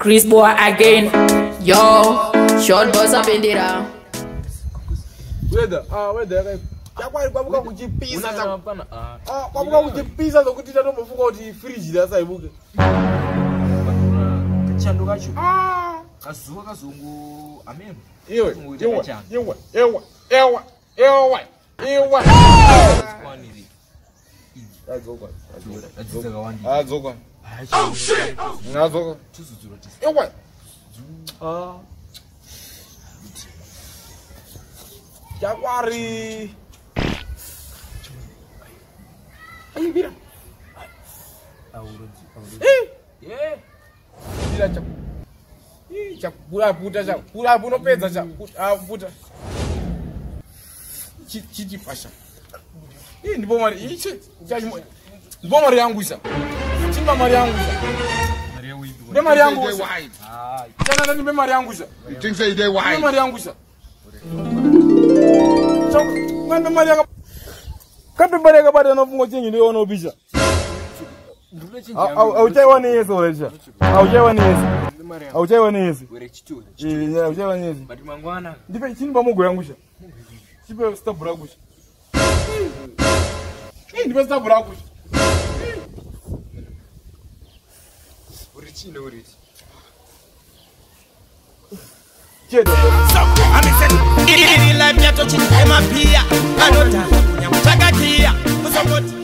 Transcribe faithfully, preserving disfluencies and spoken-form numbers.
Chris boy again. Yo, short boys up in there. Whether, ah, whether. Yakwari kwabuka kuchipisa za ah kwabuka kuchipisa zokutita tomofuka kuti fridge dasaibuke chando kacho ah kazuka kazungu ameno iwe iwe iwe ewa ewa ewa ewa kwaniri azoka azoka kawandi azoka oh shit ngazoka tuzuzura tisi ewa ah Yakwari Ayo bira. Auronzi, auronzi. Eh, yeah. Bira cha. Eh, cha pura puta cha. Pura puno pesa cha. Ah puta. Chi chi pasha. Eh, ndipo mari ichi. Cha ndipo mari yangu isa. Chimba mari yangu isa. Maria widu. Ndipo mari yangu isa. Ah. Chana nani ndipo mari yangu isa. You think say they why? Ndipo mari yangu isa. Chau, ngande mari yangu. Kapi bari ka bari no fungo chingi ndio ono bisha. Au au chaiwa ni yeso lesha. Au chaiwa ni yeso. Au chaiwa ni yeso. Were chitu. Eh, au chaiwa ni yeso. Bati mangwana. Ndipe chini ba mugo yangusha. Chipe stop bragusha. Eh, ndipe stop bragusha. Uri chino uri. Chedo. Ili life ya tochi ema pia. Anota kunyamutaka kia. Kusapoti.